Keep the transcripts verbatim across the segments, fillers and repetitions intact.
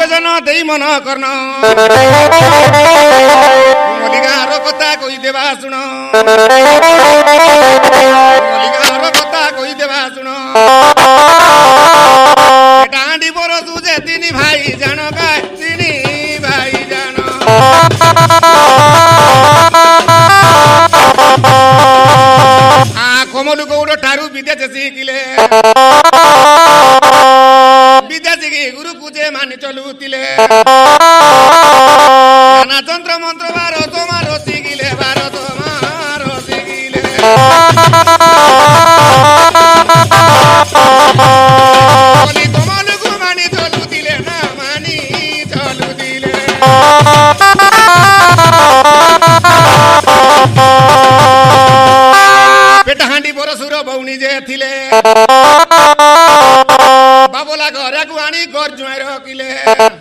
जन देई मन करन मलिगार कथा कही देवा सुन मलिगार कथा कही देवा सुन टांडी पर तुझे तीन भाई जान गाय तीन भाई जान आ कमलु गौड़ ठारू विदेश शिखिले विदेश गुरु पूजे मानि चलुतिले नाना तंत्र मंत्र बार तोमार शिखिले बार तोमार शिखिले कमलु को मानि चलुतिले ना मानि चलुतिले पेट हांडी पर सुर बौनी जे थिले बाबला घरे को आनी घर जुआई रखिले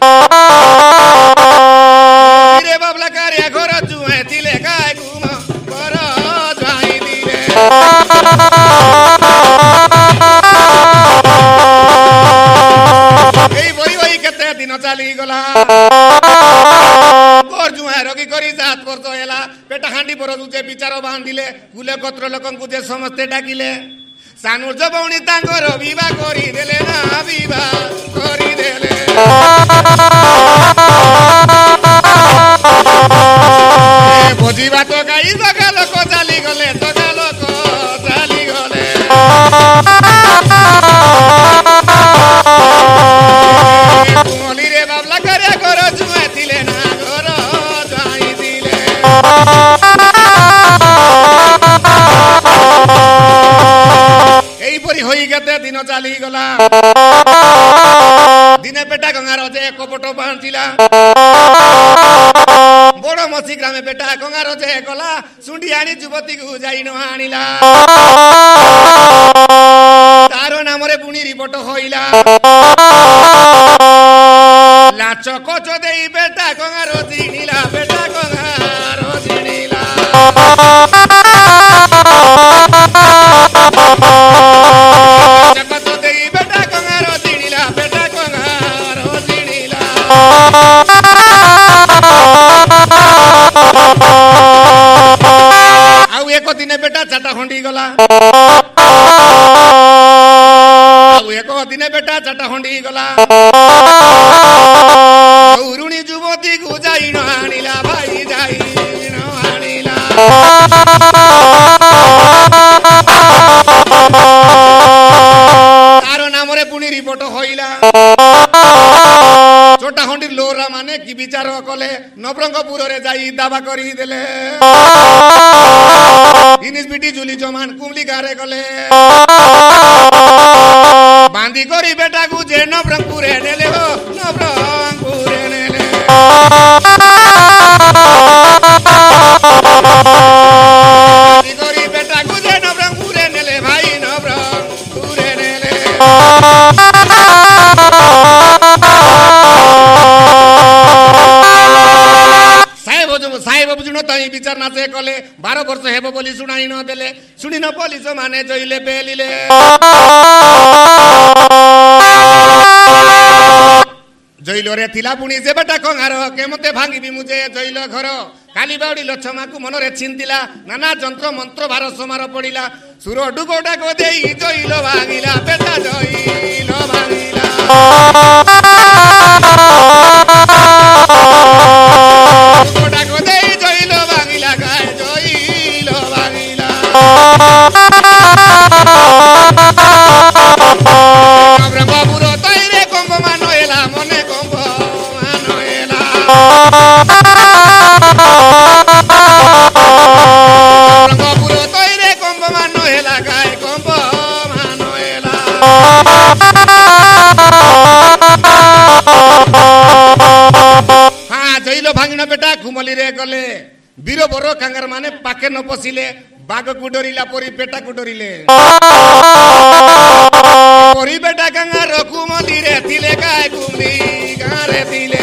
रे बाबला घरे घर जुआई थिले गाय घुम घर जुआई दिले एई बई बई केते दिन चली गला घर जुआई रखी करी सात वर्ष होला पेट हांडी पर जे विचार बांधिले गुले गोत्र लोकंकु जे समस्ते डाकिले सानुज बौणी तांकर विवाह करी देले ना विवाह करी देले बुझिबा तो गाई जगा लोक चाली गले जगा लोक चाली गले कुमली रे बाबला करे घर जुआई थिले ना घर जुआई दिले एईपरी होई गते दिन चली गला दिने बेटा गंगार जे कपट बांधिला बड़ मसी ग्रामे बेटा गंगार जे गला सुंडी आनी युवती को जाई न आनिला तारो नाम रे पुणी रिपोर्ट होइला लाच कोच देई बेटा गंगार जिनिला बेटा गंगार जिनिला जगत देई बेटा गंगार जिनिला बेटा गंगार जिनिला आउ एक दिन बेटा चाटा खंडी गला आउ एक दिन बेटा चाटा खंडी गला उरुणी युवती को जाई न आनिला भाई जाई न आनिला तारो नाम रे पुणी रिपोर्ट होइला छोटा खंडी लोरा माने कि विचार कले नवरंगपुर रे जाई दावा करी देले इनिस बिटी जुली जमान कुमली गारे गले बांधी करी बेटा को जे नवरंगपुर रे नेले हो नवरंगपुर रे नेले बांधी करी बेटा को जे नवरंगपुर रे नेले भाई नवरंगपुर रे नेले साहेब बुझुन तई विचार नाचे कले बारह वर्ष हेबो बोली सुनाई न देले सुनि न पुलिस माने जइले बेलिले जइलो रे थिला पुणी जे बेटा कंगार के मते भांगी मुझे जइलो घर काली बाउडी लछमा को मन रे चिंतिला नाना जंत्र मंत्र भार समार पड़िला सुर डुगोडा को देई जइलो भांगिला बेटा जइलो भांगिला डुगोडा को देई जइलो भांगिला गाय जइलो भांगिला हमरे बाबूर तैरे कंब मानोएला मने कंब मानोएला बाबूर तैरे कंब मानोएला गाय कंब मानोएला हाँ जइलो भांगिना बेटा घुमली रे गले वीर बर कांगार माने पाके न पसिले बाघ को डरिला परी बेटा को डरिले परी बेटा कांगार घुमली रे थिले गाय घुमली गारे थिले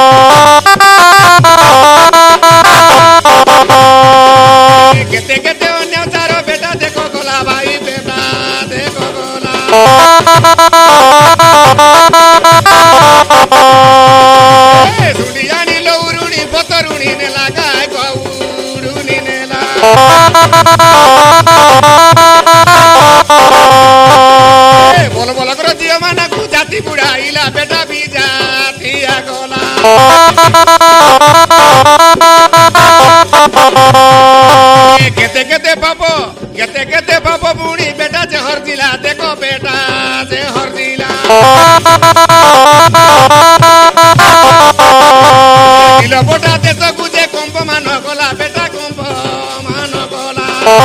केते केते अन्य चारो बेटा देखो गोला भाई बेटा देखो गोला जियो माना को जाति बुढ़ाइला बेटा भी जातिया गोला केते केते पापो केते केते पापो बुढ़ी बेटा जे हर जिला देखो बेटा जे हर जिला नीलो बोटा देश गुजे कंप मान गला बेटा कंप मान गला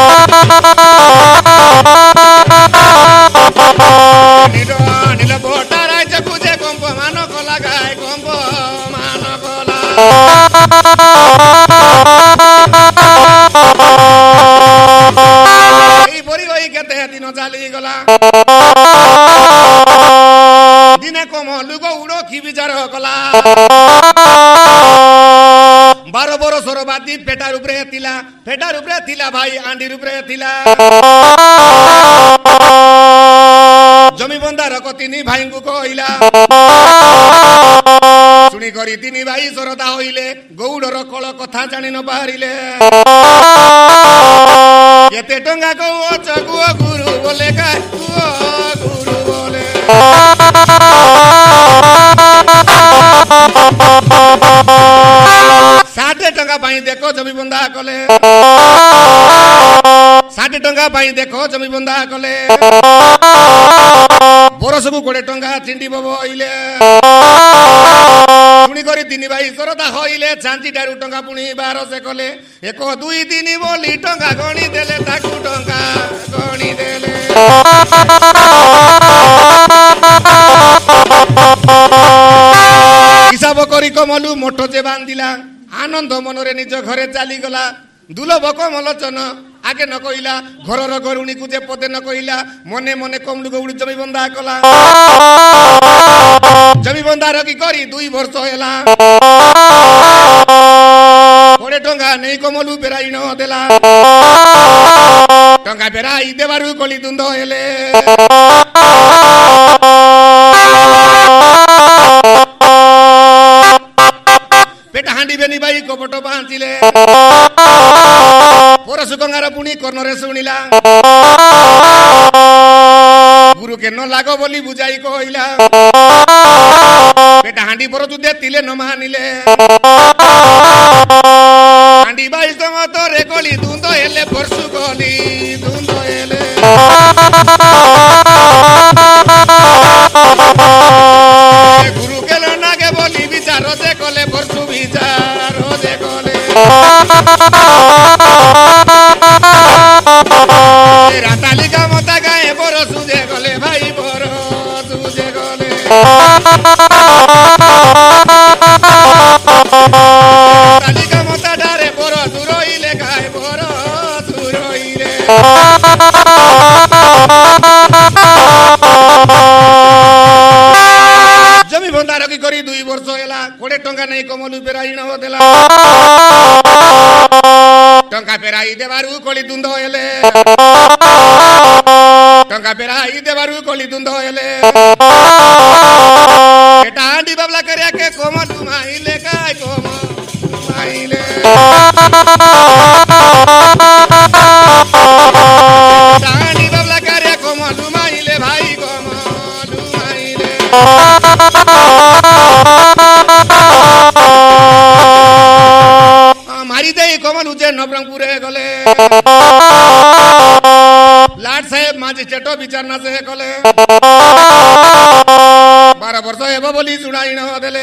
नीलो नीलो बोटा राज्य गुजे कंप मान गला गाय कंप मान गला এই বড়ি ওই কেতে দিন চালি গলা দিনে কম লুগ উড়ো কি বিচার কলা বারো বরষর বাদি পেটার উপরে থিলা পেটার উপরে থিলা ভাই আন্ডির উপরে থিলা জমি বন্ধার তিনি ভাইঙ্কু কইলা শুনি করি তিনি ভাই সরদা হইলে গৌড়র কল কথা জানি ন পারিলে কেতে টঙ্গা কৌছ গুয় গুরু বলে গায় গুরু বলে ষাঠে টঙ্কা পাই দেখো জমি বন্ধা কলে ষাঠে টঙ্কা পাই দেখো জমি বন্ধা কলে বরসকু কোড়ে টঙ্কা চিন্ডি বব হইলে শুনি করি তিনি ভাই সরদা হইলে চাঞ্চিটারু টঙ্কা পুনি বারসে কলে এক দুই তিন বলি টঙ্কা গণি দেলে তাকু টঙ্কা গণি দেলে হিসাব করি কমলু মোট যে বান্ধিলা আনন্দ মনরে নিজ ঘরে চালি গলা দুলভ কমলোচন আগে ন কইলা ঘরর গরুণী যে পদে ন কইলা মনে মনে কমলু গৌড় জমি বন্ধা কলা জমি বন্ধা রকি করি দুই বর্ষ হেলা কোড়ে টঙ্কা নেই কমলু বেড়াই ন দেলা টঙ্কা বেড়াই দেবারু কলি দুন্দ হেলে পেটা হাঁডি বেনি ভাই কপট বাঁচিলে পরশু গঙ্গার পুনি কর্ণরে শুনিলা গুরুকে ন লাগ বলি বুঝাই কইলা পেটা হাঁডি পর যুদ্ধে তিলে ন মানিলে হাঁডি ভাই সমতরে কলি দুন্দ হেলে পরশু কলি দুন্দ হেলে গুরু কেল নাগে বলি বিচার যে কলে পরশু বিচার যে কলে রাতালি কামতা গায়ে বড় সুজে গলে ভাই বড় সুজে গলে রাতালি কামতা ডারে বড় দূরইলে গায়ে বড় দূরইলে জমি বন্ধা রকি করি দুই বর্ষ হেলা কোড়ে টঙ্কা নেই কমলু পেরাই ন দেলা টঙ্কা পেরাই দেবারু কলি দুন্দ হেলে টঙ্কা পেরাই দেবারু কলি দুন্দ হেলে এটা হাঁডি বাবলা করিয়া কে কমলু মাইলে গায় কমলু মাইলে এটা হাঁডি বাবলা করিয়া কমলু মাইলে ভাই কমলু মাইলে মারি দেই কমল উজে নবরঙ্গপুরে গলে লাট সাহেব মাজিস্ট্রেট বিচার না সে গলে বারো বর্ষ হেব বলি শুনাই ন দেলে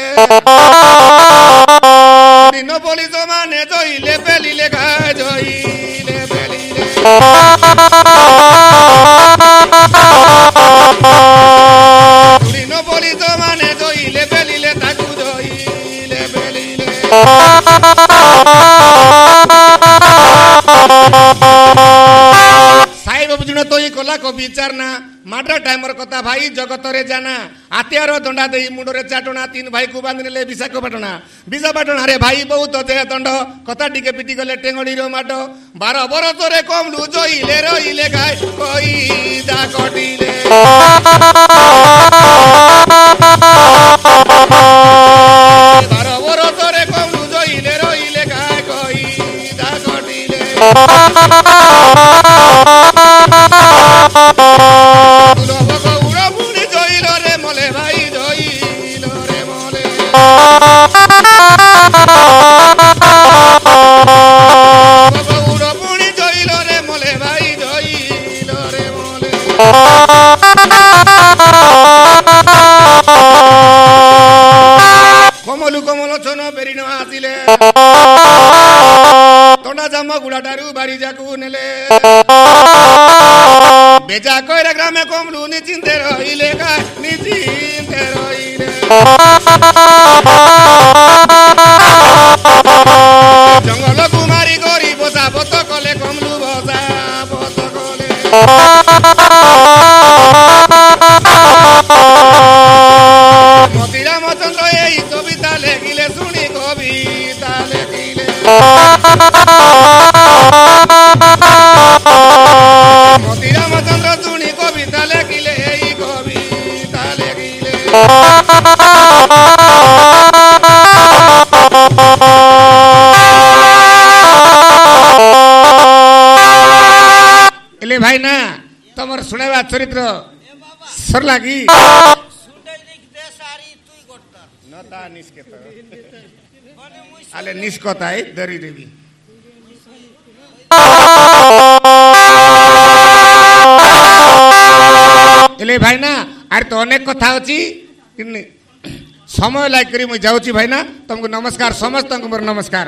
দিন বলি মানে জইলে পেলিলে গায় জইলে পেলিলে দিন বলি মানে জইলে পেলিলে তাকু জইলে পেলিলে সাহেব বুঝুন তোই কলা কো বিচার না মাড্রা টাইমর কথা ভাই জগতরে জানা আতিয়ার দণ্ডা দেই মুন্ডরে চাটনা তিন ভাই কু বাঁধি নেলে বিশাখাপাটনা বিশাখাপাটনা রে ভাই বহুত দেহ দণ্ড কথা টিকে পিটি গলে টেঙ্গড়ির মাড বার বরসরে কমলু জইলে রইলে গায় কই দা কটিলে বার বরসরে কমলু জইলে রইলে গায় কই দা কটিলে দুলভ গৌড় পুনি জইল ଗଲୁ କମଲ ଛନ ବେରିନ ଆସିଲେ ତଣ୍ଡା ଜାମ ଗୁଡ଼ାଟାରୁ ବାରି ଯାକୁ ନେଲେ ବେଜା କଇରା ଗ୍ରାମେ କମଲୁ ନିଚିନ୍ତେ ରହିଲେ କା ନିଚିନ୍ତେ ରହିଲେ ଜଙ୍ଗଲକୁ ମାରି କରି ବସା ବତ କଲେ କମଲୁ ବସା ବତ କଲେ ମତିରାମ ଚନ୍ଦ୍ର ଏଇ କବିତା ଲେଖିଲେ ଶୁଣି କବିତା ଲେଖିଲେ ମତିରାମ ଚନ୍ଦ୍ର ଶୁଣି କବିତା ଲେଖିଲେ ଏଇ କବିତା ଲେଖିଲେ এলে ভাই না তোমার শুনাইবা চরিত্র সরলা কি নতা নিষ্কেত আলে নিষ্কতাই ধরি দেবি এলে ভাই না আর তো অনেক কথা আছে সময় লাগ করি মুই যাচ্ছি ভাই না তোমাকে নমস্কার সমস্ত মোর নমস্কার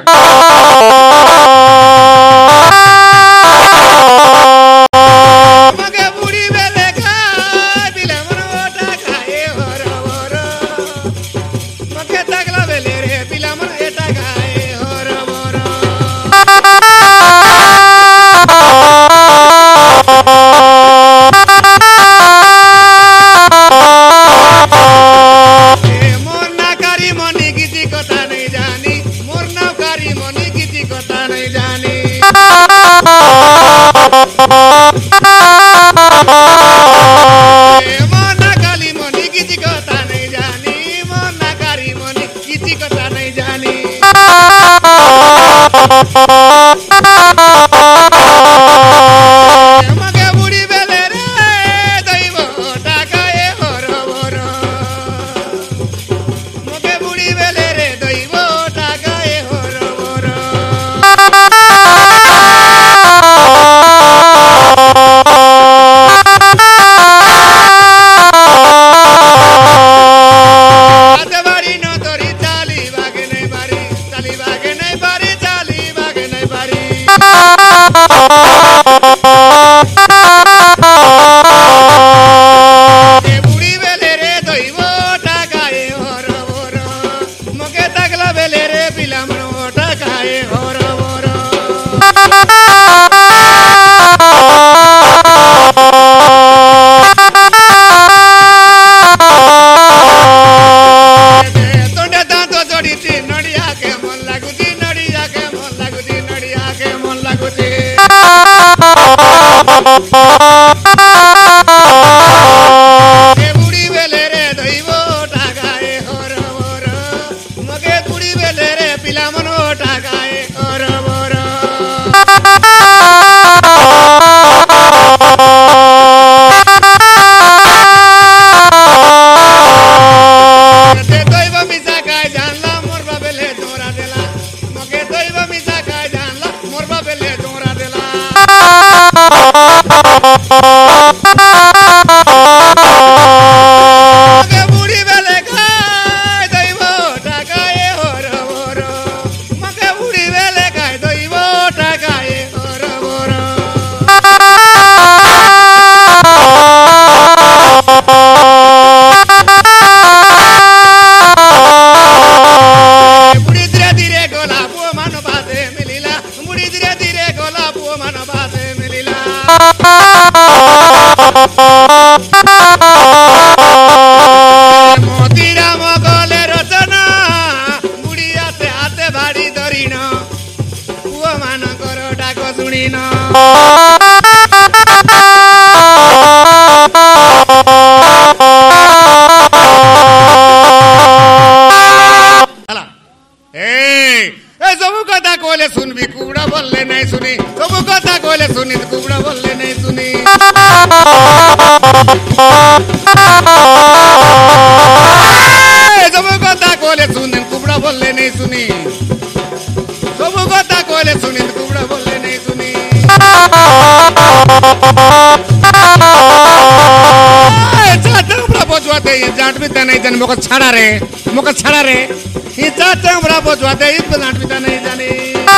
जाट भी नहीं जाने मोको छाड़ा रे मोको छाड़ा रे ये चाचा बड़ा बजवा दे इस जाट भी नहीं जाने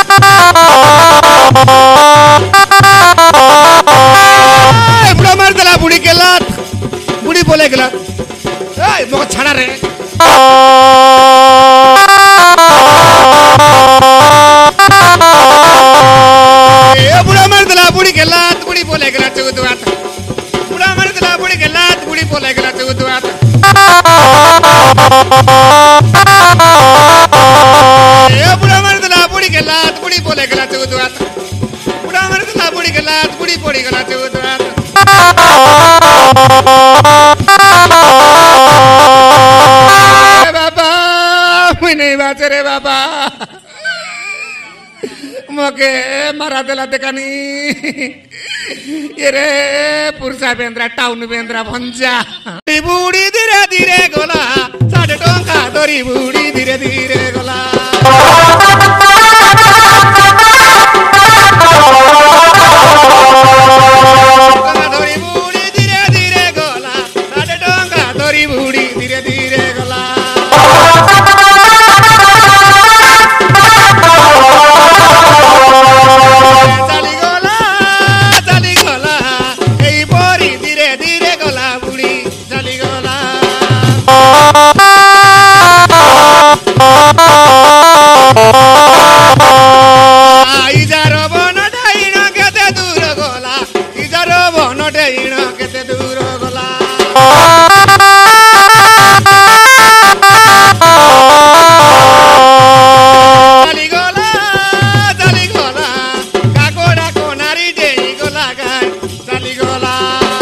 बुढ़ा मार दिला बुढ़ी के लात बुढ़ी बोले के लात मोको छाड़ा रे बुढ़ा मार दिला बुढ़ी के लात बुढ़ी बोले के लात बुढ़ा मार दिला बुढ़ी के लात बुढ़ी बोले के लात बुढ़ा मार दिला बुढ़ी के लात बुढ़ी बोले के लात बुढ़ा मार दिला बुढ़ी के लात बुढ़ी पड़ी के लात बाबा मैं नहीं बाचे रे बाबा मोके मारा दिला देखानी ये रे पुरसा बेंद्रा टाउन बेंद्रा भंजा बुढ़ी धीरे धीरे गोला साढ़े टोंका दरी बुढ़ी धीरे धीरे गोला दरी बुढ़ी धीरे धीरे गोला साढ़े टोंका दरी बुढ़ी धीरे धीरे गोला इजारो बन डाइण केते दूर गला इजारो बन डाइण केते दूर गला चाली गला चाली गला काकोड़ा कोनारी देई गला गाय चाली गला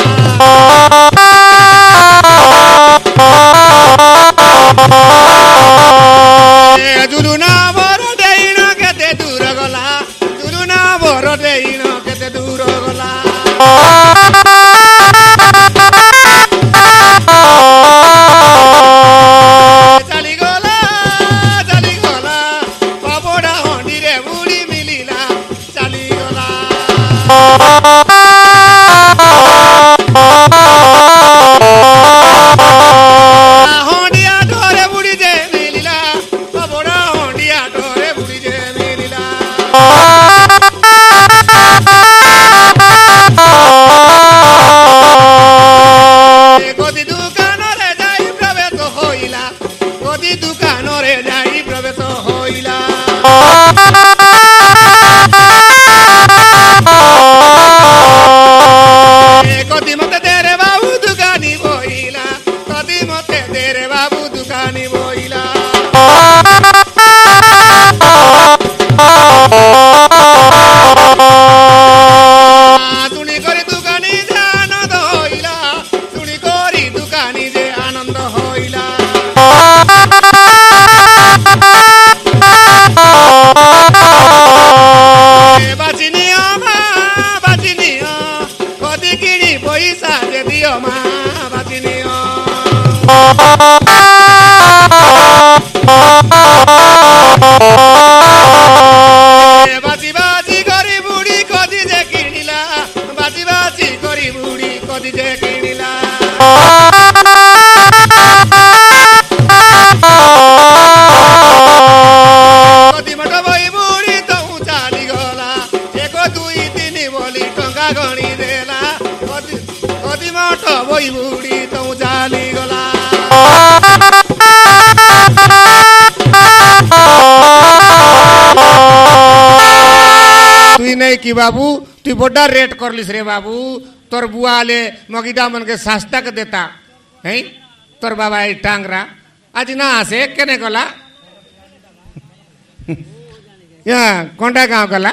जुलुना बर देइण केते दूर गला जुलुना बर देइण केते दूर गला चाली गला चाली गला पापड़ा हंडी रे बुढ़ी मिलिला चाली गला हंडिया डोरे बुढ़ी जे मिलिला पापड़ा हंडिया डोरे बुढ़ी जे मिलिला गदी दुकान रे जाई प्रवेश होइला गदी दुकान रे जाई प्रवेश होइला गदी मते तेरे बाबू दुकानी बोइला गदी मते तेरे बाबू दुकानी बोइला तुणी करी दुकानी जे आनंद होइला तुणी करी दुकानी जे आनंद होइला बाचिनिया मा बाचिनिया कदी किणी पैसा दे दियो मा बाचिनिया बाची बाची करी बुढ़ी कदी जे किणिला बाची बाची करी बुढ़ी कदी जे किणिला कदी मट बई बुढ़ी तो चाली गला एक दुई तीन बोली टंका गणी देला कदी मट बई बुढ़ी तो चाली गला तुई नहीं कि बाबू तु बड़ा रेट करलिस रे बाबू तोर बुआ ले मगिदा मन के सस्ता के देता है तोर बाबा ई टांगरा आज ना आसे केने गला या कोंडा गांव गला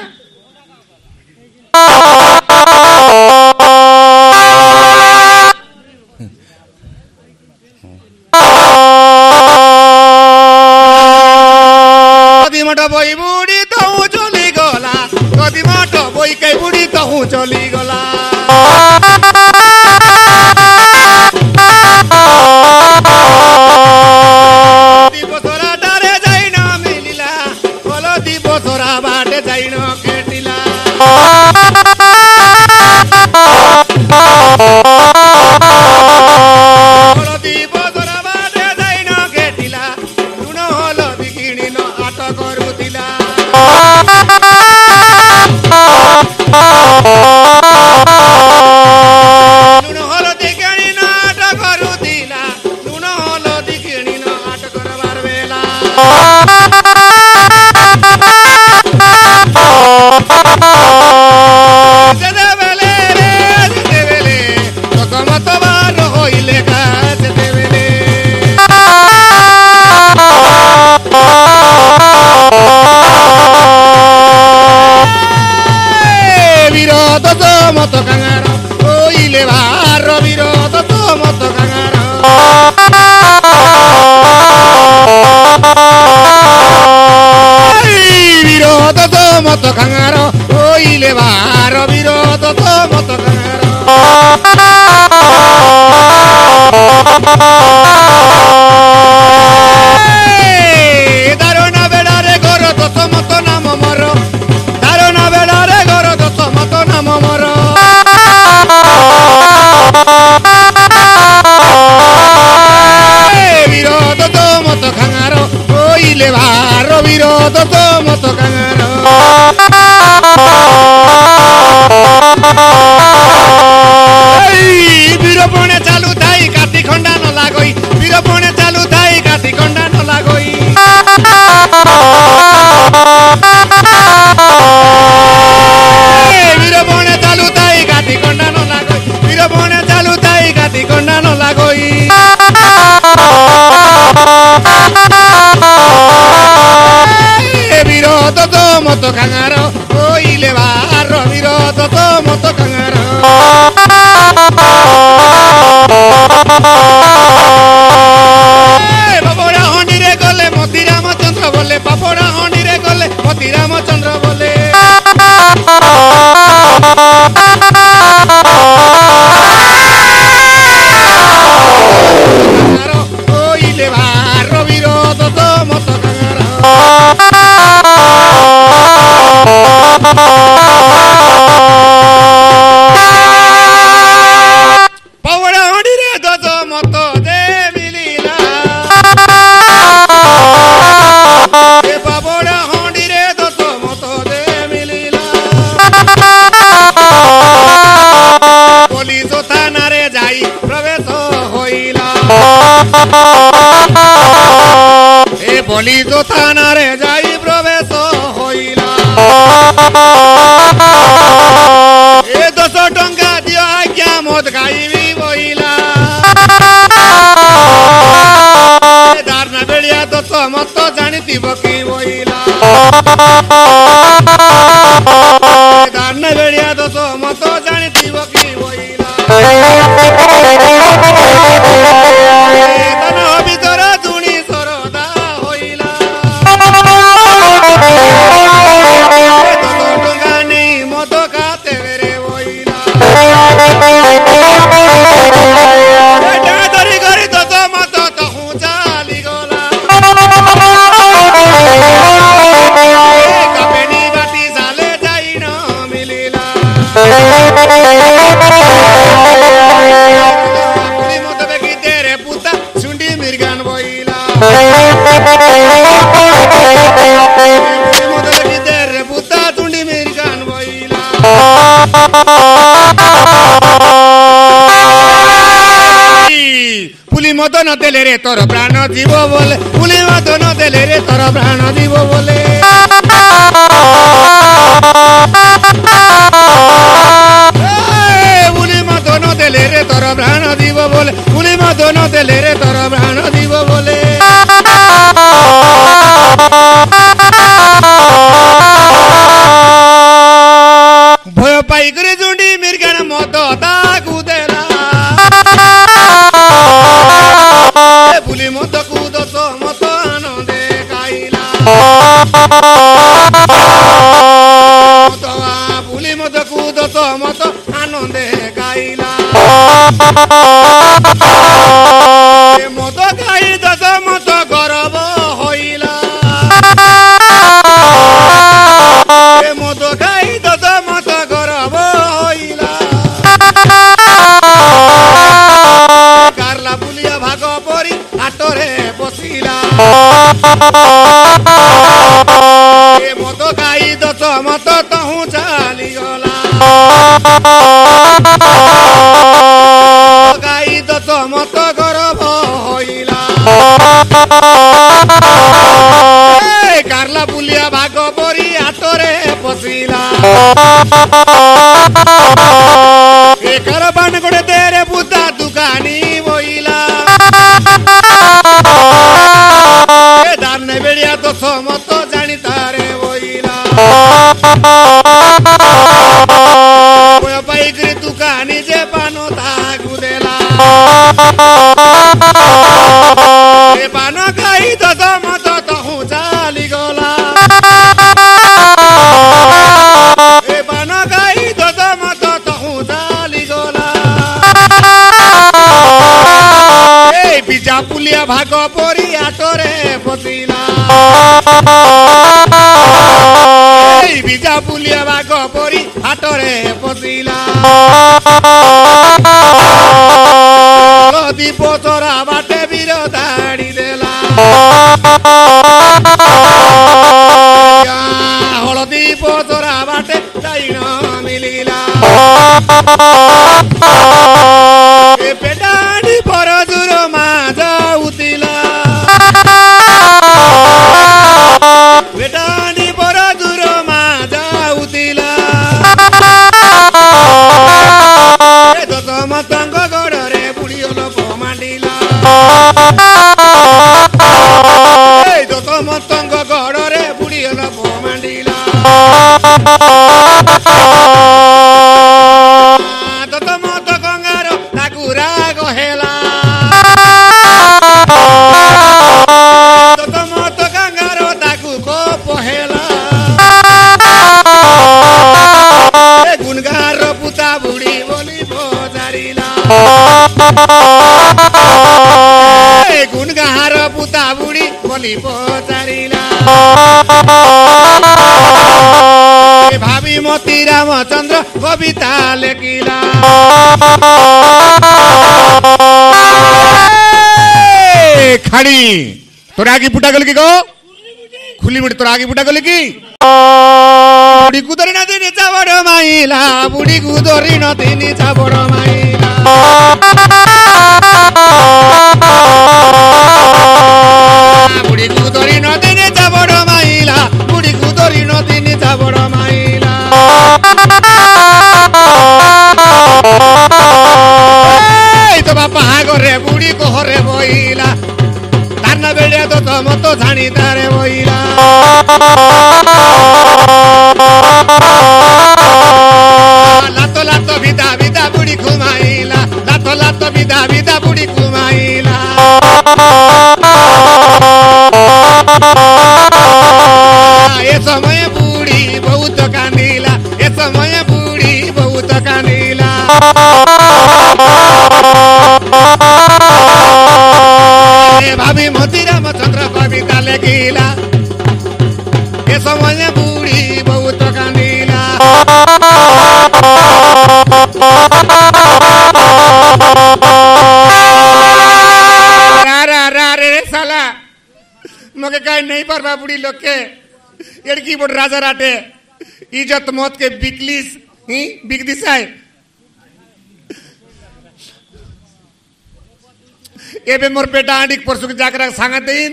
कदी मट बई बुढ़ी तो चली गला कदी मट बई के बुढ़ी तो चली गला दिवसरा डारे जाई ना मिलिला बोलो दिवसरा बाटे जाई ना केटिला बोलो दिवसरा কইলে ভার বিরোধ তো মত কাঙার বীরপণে চালু থাই কাতি খন্ডা ন লাগই বীরপণে চালু থাই কাতি খন্ডা ন লাগই বীরপণে চালু থাই কাতি খন্ডা ন লাগই বীরপণে চালু থাই কাতি খন্ডা ন লাগই বিরোধ তো মত কাঙার কইলে ভার বিরোধ তো মত কাঙার বাবরা হন্ডিরে গলে মতি রামচন্দ্র বলে বাবরা হন্ডিরে গলে মতি রামচন্দ্র বলে কইলে ভার বিরোধ তো মত কাঙার পাবড়া হন্ডিরে দত মত দে মিলিলা এ পাবড়া হন্ডিরে দত মত দে মিলিলা বলি থানারে যাই প্রবেশ হইলা এ বলি থানারে যাই প্রবেশ হইলা এ দশ টঙ্কা দিও আজ্ঞা মদ খাইবি বইলা দারনা বেড়িয়া দশ মত জানিতিব কি বইলা দারনা বেড়িয়া দশ মত জানিতিব কি বইলা তন ভিতর দুণি সরদা হইলা দশ টঙ্কা নেই মদ খাতে বেড়ে বইলা ধরি করি দশ মত তহু চালি গলা কাপেনি বাটি জালে যাই ন মিলিলা মত বেগি তেরে পুতা শুন্ডি মির্গান বইলা মত বেগি তেরে পুতা শুন্ডি মির্গান বইলা পুলি মত ন দেলে রে তোর প্রাণ জীব বলে পুলি মত ন দেলে রে তোর প্রাণ জীব বলে পুলি মত ন দেলে রে তোর প্রাণ জীব বলে পুলি মত ন দেলে রে তোর প্রাণ জীব বলে ভয় পাই করে জুন্ডি মির্গান মত তাকু দেলা পুলি মত কুদ মত আনন্দে গাইলা পুলি মত কুদ মত আনন্দে গাইলা মত গাই দশ মত গরব হইলা মত গাই দশ মত গরব হইলা কারলা বুলিয়া ভাগ পরি আটরে বসিলা এ মত গাই দশ মত তহু চালি গলা গাই দশ মত গরব হইলা কারলা বুলিয়া ভাগ পরি আটরে বসিলা এ কারবান করে তেরে বুদ্ধা দুকানি বইলা দারনে বেড়িয়া দশ মত জানি তারে বইলা পাইকরি দুকানি যে পানো তাগু দেলা এ পান খাই দশ মত তহু চালি গলা এ পান খাই দশ মত তহু চালি গলা এই বিজা পুলিয়া ভাগ পরি আটরে বসিলা এই বিজা পুলিয়া ভাগ পরি আটরে বসিলা দ্বীপ চরা বাটে বীর দাড়ি দেলা बोली पचारिला भावी मोती रामचंद्र कविता लेखिला खाड़ी तोर आगे फुटा गल की गो खुली मुड़ी तोर आगे फुटा गल की बुढ़ी कुदरी नदी नीचा बड़ माइला बुढ़ी कुदरी नदी नीचा बड़ माइला बुढ़ी कुदरी नदी नीचा बड़ माइला बुढ़ी कुदरी नदी नीचा बड़ माइला तो बापा घरे बुढ़ी को हरे बइला ताना बेड़े तो तम तो झाणी तारे बइला लातो लातो बिदा बिदा बुढ़ी घुमाइला लातो लातो बिदा बिदा बुढ़ी घुमाइला ए समय बुढ़ी बहुत कांदिला ए समय बुढ़ी बहुत कांदिला भाभी मोती रामचंद्र कविता लेखिला ए समय बुढ़ी बहुत कांदिला रा रा रा रे साला मगे कहीं नहीं परवा बुढ़ी लोग के एड़की बोट राजा राटे इज्जत मौत के बिकलिस ही बिक दिसाय एबे मोर बेटा आंडिक परसु के जाकर सांगा देइन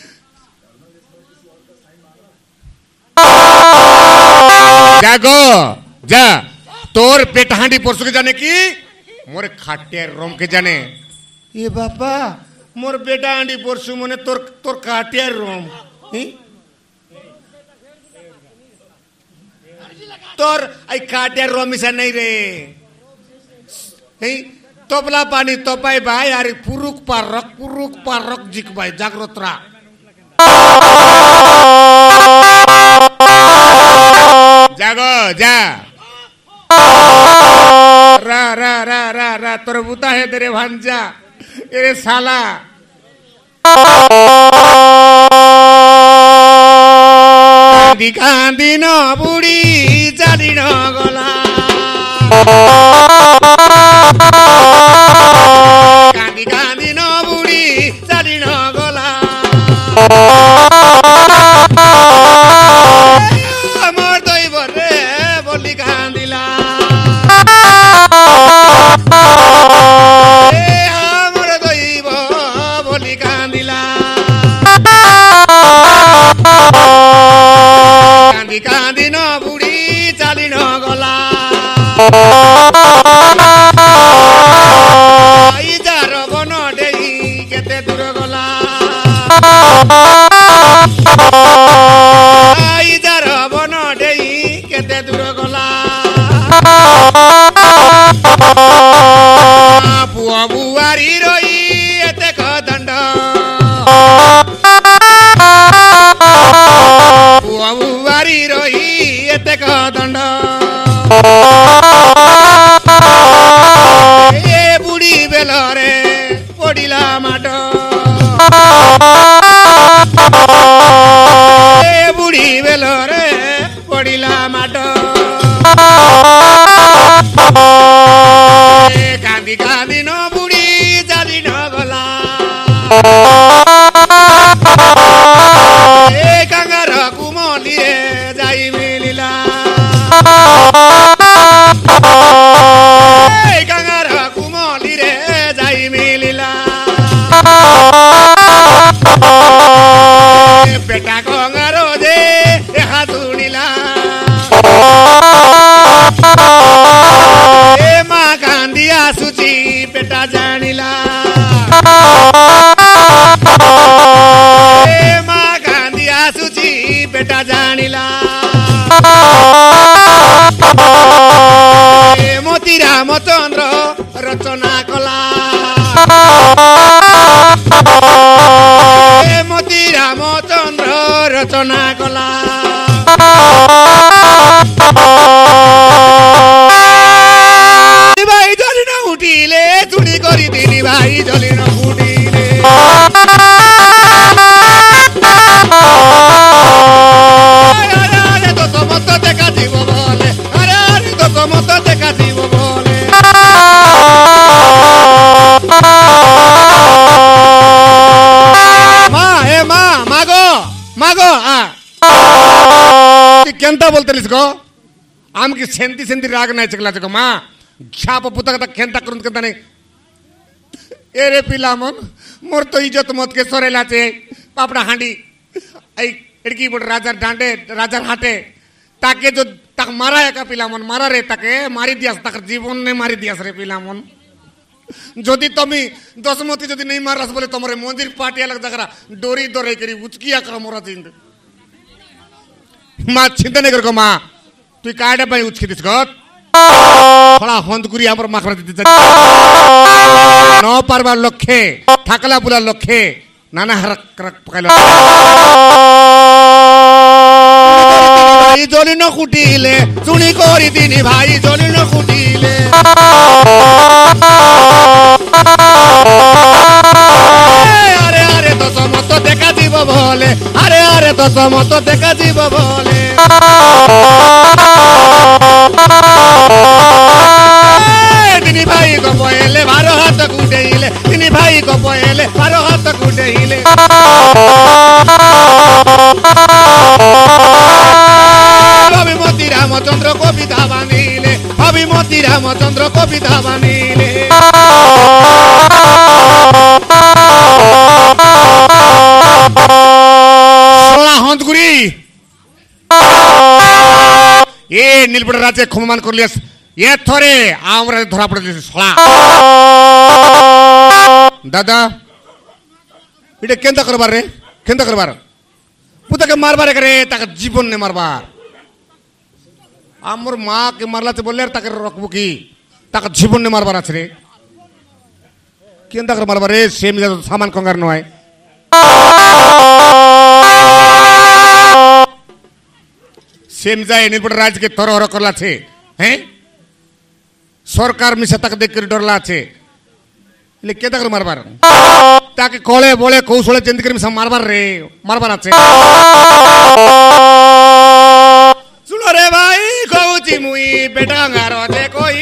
जागो जा तोर पेटा हांडी परसु के जाने की मोर खाटे रोम के जाने ये बापा मोर बेटा आंडी परसु मने तोर तोर खाटे रोम ही तोर आई खाटे रोम इसा नहीं रे ही तोपला पानी तोपाई भाई यार पुरुक पारक पुरुक पारक जिक भाई जागृत रा जागो जा रा रा रा रा रा तोर बुता है तेरे भांजा ये साला कांदी कांदी न बुढ़ी चाली न गला कांदी कांदी न बुढ़ी चाली न गला मोर दई बरे बोली कांदिला मोर दई बोली कांदिला कांदी कांदी न बुढ़ी चाली न गला जार बन डेई केते दूर गला जार बन डेई केते दूर गला पुआ बुआरी रही एते दंड पुआ बुआरी रही एते दंड ए बुढ़ी बेलरे पड़िला माट ए बुढ़ी बेलरे पड़िला माट कांदी कांदी न बुढ़ी चाली न गला ए कांगार कुमली रे जाई मिलिला कांगार कुमली रे जाई मिलिला बेटा कंगार जे हाथ उड़िला ए माँ कांदी आसुची बेटा जानिला ए माँ कांदी आसुची बेटा जानिला ए मोती रामचंद्र रचना कला ए मोती रामचंद्र रचना कला भाई जली न उठिले चुड़ी करी दिनी भाई जली न उठिले मागो आ केंता बोलतेलीस गो आमकी सेंती सेंती राग नाही चकलाच गो मा छाप पुतक तक केंता करून केंता नाही ए रे पिला मन मोर तो इज्जत मत के सोरेलाचे पापड़ा हांडी आई लड़की बड़ राजा डांडे राजा हाटे ताके जो तक मारा है का पिला मन मारा रे ताके मारी दियास तक जीवन ने मारी दियास रे पिला मन যদি তুমি দশমতি যদি নেই মারাস বলে তোমার মন্দির পাটিয়া লাগ জায়গা ডোরি ডরে করি উচকিয়া কর মোরা জিন্দ মা চিন্তা নেই করগো মা তুই কায়ডা পাই উচকি দিস গত ফলা হন্দগুরি আমার মাখরা দিতে ন পারবার লক্ষ্যে থাকলা বুলার লক্ষ্যে নানা হারক করক পকাইল ভাই জলিন খুটিলে চুনি করি দিনি ভাই জলিন খুটিলে আরে আরে দশ মত দেখা দিব বলে আরে আরে দশ মত দেখা দিব বলে তিনি ভাই গপেলে বারো হাত কুটেইলে তিনি ভাই গপেলে বারো হাত কুটেইলে অভিমতি রামচন্দ্র কবিতা বানিলে অভিমতি রামচন্দ্র কবিতা বানিলে সোলা হন্দগুড়ি এ নীলপড়া রাজ্যে ক্ষমমান করলিয়াস এ থরে আমরা ধরা পড়ে সোলা দাদা এটা কেনতা করবার রে কেনতা করবার পুতাকে মারবার করে তাকে জীবন নে মারবার আমার মা কে মারলাতে বললে আর তাকে রকবো কি তাকে জীবন নে মারবার আছে রে কেনতা করে মারবার রে সেম সামান কঙ্গার নয় সেম যায় নীলপড়া রাজকে তরহর করলা আছে হ্যাঁ সরকার মিশা তাকে দেখ করে ডরলা আছে কেনতা করে মারবার তাকে কলে বলে কৌশলে চিন্তা করে মিশা মারবার রে মারবার আছে শুনো রে ভাই কৌচি মুই বেটাঙ্গার দে কই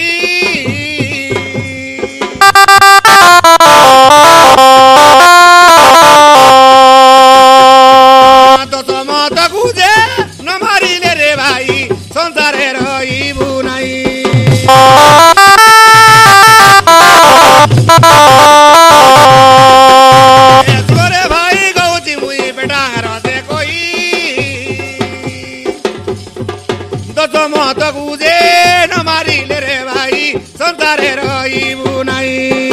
দশ মত খুঁজে ন মারিলে রে ভাই সংসারে রইবু নাই রে ভাই কৌচি মুই বেটাঙ্গার দে কই দশ মত খুঁজে ন মারিলে রে ভাই সংসারে রইবু নাই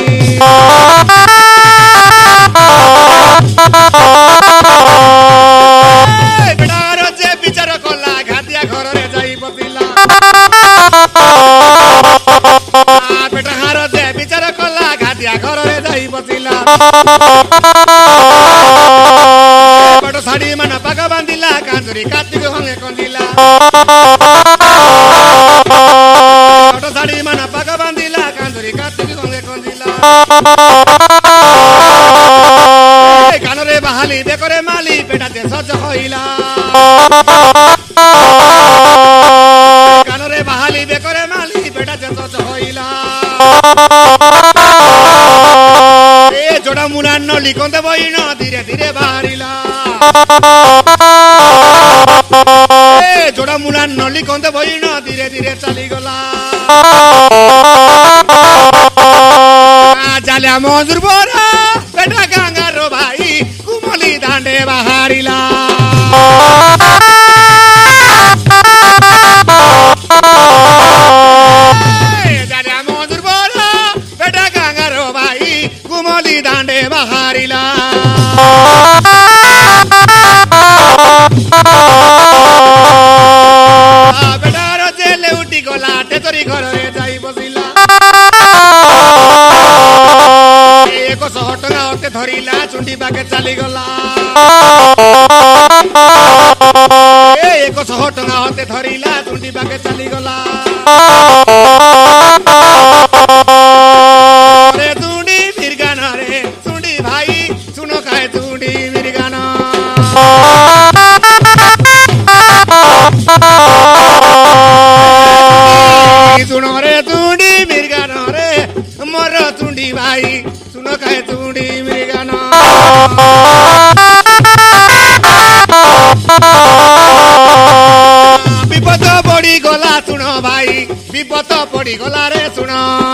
বেটার যে বিচার কলা ঘাতিয়া ঘরে যাই বসিলা বেটার যে বিচার কলা ঘাতিয়া ঘরে যাই বসিলা বড় শাড়ি মানে পাকা বান্ধিলা কাঁচুরি কার্তিক হঙ্গে কন্দিলা বড় শাড়ি মানে পাকা বান্ধিলা কাঁচুরি কার্তিক হঙ্গে কন্দিলা কানরে বাহালি বেকরে মালি পেটাতে সজ হইলা কানরে বাহালি বেকরে মালি পেটাতে সজ হইলা এ জোড়া মুনার নলি কন্দে বইন ধীরে ধীরে বাহারিলা এ জোড়া মুনার নলি কন্দে বইন ধীরে ধীরে চালিগলা জালিয়া মজুর বরা বেটা গাঙ্গার ভাই কুমলি দাঁড়ে বাহারিলা জালিয়া মজুর বরা বেটা গাঙ্গার ভাই কুমলি দাঁড়ে বাহারিলা বেটার জেলে উঠি গলা টেতরি ঘরে যাই বসিলা ଏକ ଶହ ଟଙ୍କା ଅତେ ଧରିଲା ଚୁଣ୍ଡି ପାଖେ ଚାଲିଗଲା ଏକ ଶହ ଟଙ୍କା ଅତେ ଧରିଲା ଚୁଣ୍ଡି ପାଖେ ଚାଲିଗଲା ରେ ଚୁଣ୍ଡି ମିର୍ଗାନ ରେ ଚୁଣ୍ଡି ଭାଇ ଶୁଣ କାଏ ଚୁଣ୍ଡି ମିର୍ଗାନ ଶୁଣ ରେ ଚୁଣ୍ଡି ମିର୍ଗାନ ରେ ମୋର ଚୁଣ୍ଡି ଭାଇ ଶୁଣ କାଏ ଚୁଣ୍ଡି ମିର୍ଗାନ ବିପଦ ପଡ଼ିଗଲା ରେ ଶୁଣ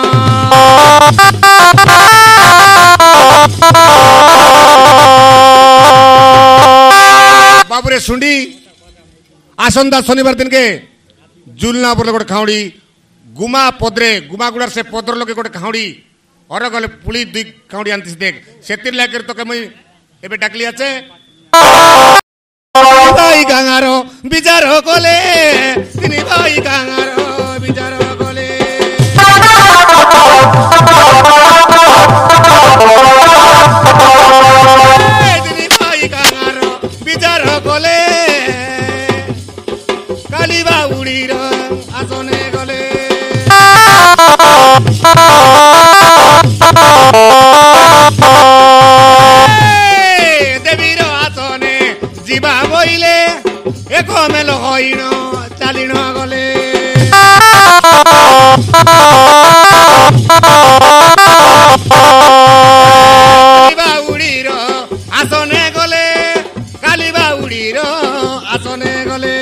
बाबुरे सुंडी आसंदा शनिवार दिन के जुलना बोले गोटे खाउड़ी गुमा पदरे गुमा गुड़ार से पदर लोके गोटे खाउड़ी और गले पुली दुई खाउड़ी आंती देख सेतिर लाकर तो कमई एबे डाकली आछे भाई गांगारो बिचारो कोले तिनी भाई गांगारो बिचारो कोले तिनी भाई गांगारो बिचारो कोले काली बाउड़ी रो आसने गले देवीर आसने जीवा बोइले एक मेल हईन चालीन गले बाउड़ीर आसने गले काली बाउड़ीर आसने गले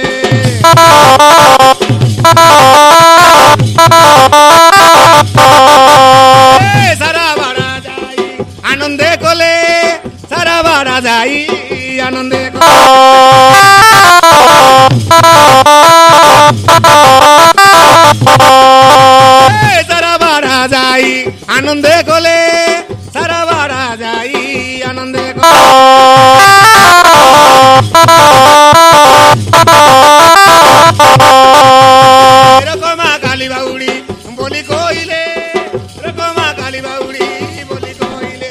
सारा बाड़ा जाई आनंदे गले सारा बाड़ा जाई आनंदे सारा बाड़ा जाई आनंदे गले सारा बाड़ा जाई आनंदे रकमा काली बाउड़ी बोली कोइले रकमा काली बाउड़ी बोली कोइले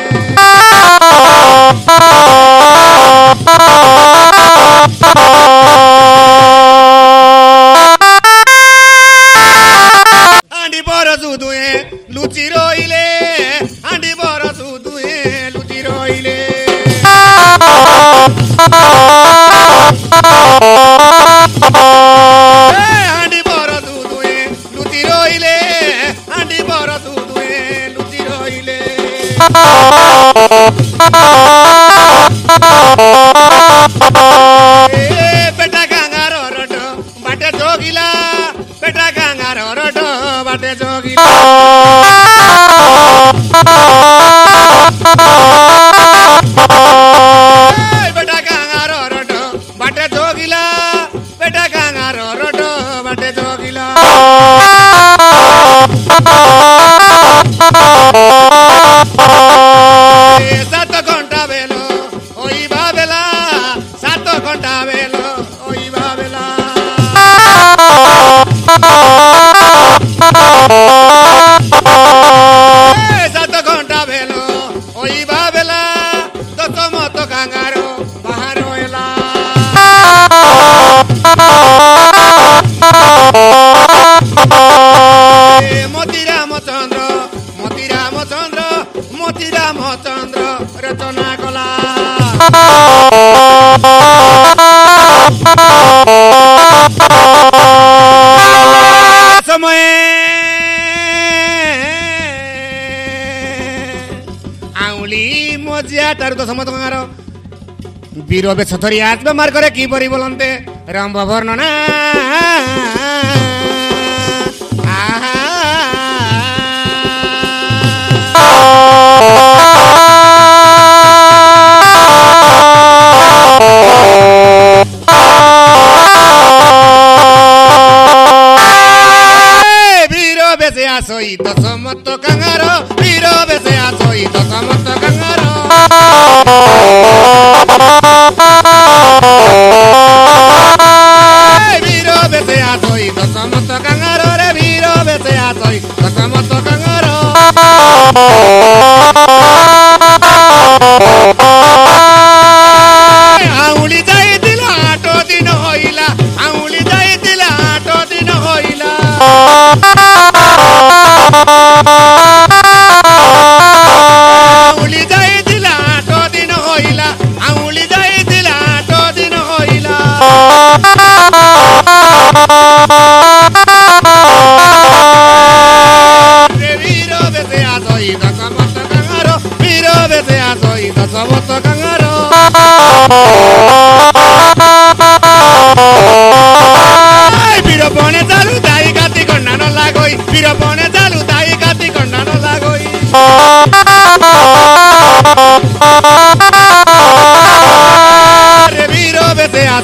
आंडी बरसु दुए लुचि रोइले आंडी बरसु दुए लुचि रोइले आंडी बरसु दुए लुचि रोइले आंडी बरसु दुए लुचि रोइले बेटा गांगारो रट बाटे जोगिला बेटा गांगारो रट बाटे जोगिला बेटा गांगारो रट बाटे जोगिला बेटा गांगारो रट बाटे जोगिला सात घंटा बेलो ओई बाबेला सात घंटा बेलो ओई बाबेला सात घंटा बेलो ओई बाबेला दस मत गांगारो बाहर एला मोती रामचंद्र मोती रामचंद्र मोती रामचंद्र रचना कला समय आउली मजिया तारु तो समत गांगारो वीर बेश धरी आसबे मार्गरे कि परि बोलन्ते रंभ वर्णना वीर बेसे आसोई दशमत गांगारो वीर बेसे आसोई दशमत गांगारो वीर बेसे आसोई दशमत गांगारो रे वीर बेसे आसोई दशमत गांगारो आउली जाइतिला आठ दिन होइला आउली जाइतिला आठ दिन होइला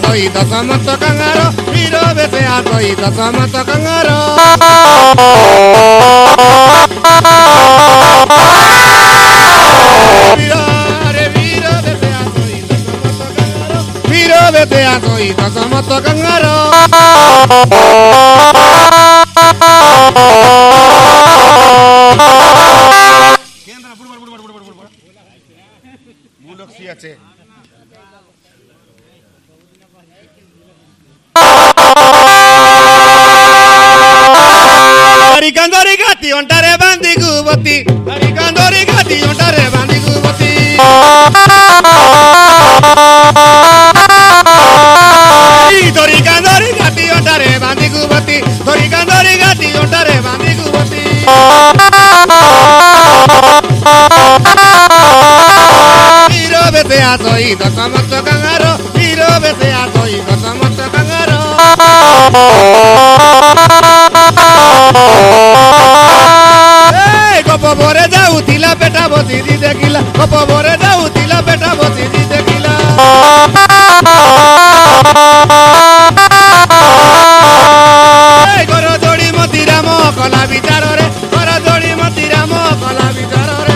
আসই দশমত কাঙ্গার বীর বেশে আসই দশমত কাঙ্গার বীর বেশে আসই দশমত কাঙ্গার আছে কান্দরি গাতি অন্টারে বান্ধি গুবতী হরি কান্দরি গাতি অন্টারে বান্ধি গুবতী ধরি কান্দরি গাতি অন্টারে বান্ধি গুবতী ধরি কান্দরি গাতি অন্টারে বান্ধি গুবতী বীর বেশে আসই দশমত কাঙ্গার বীর বেশে আসই দশমত কাঙ্গার গপ ভরে যাউଥିଲା পেটা বসি দি দেখিলা গপ ভরে যাউଥିଲା পেটা বসি দি দেখিলা ঘর দୋଳି ମତି ରାମ କଲା ବିଚାରରେ ଘର ଦୋଳି ମତି ରାମ କଲା ବିଚାରରେ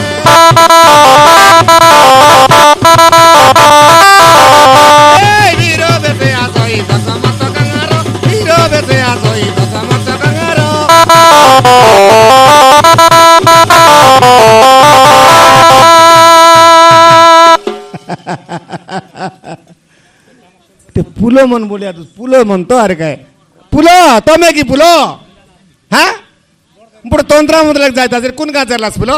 বীর বেশে আসই দশমত কাঙ্গার বীর বেশে আসই দশমত কাঙ্গার পুলো মন বলিয়া পুলো মন তো আর काय पुलो तमे की पुलो हाँ पुढे तंत्रा मध्ये जायचं असेल कोण का चाललास पुलो